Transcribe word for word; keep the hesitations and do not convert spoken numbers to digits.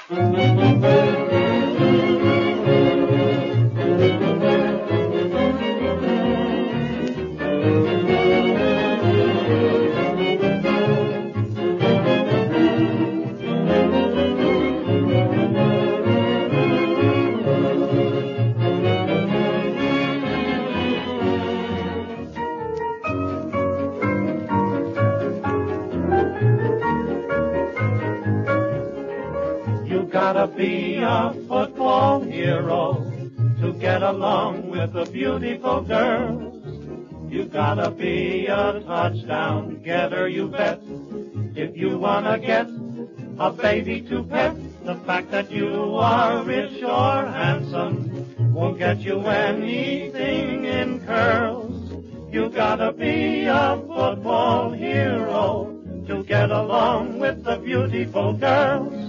Gotta be a football hero to get along with the beautiful girls. You gotta be a touchdown getter, you bet. If you wanna get a baby to pet, the fact that you are rich or handsome won't get you anything in curls. You gotta be a football hero to get along with the beautiful girls.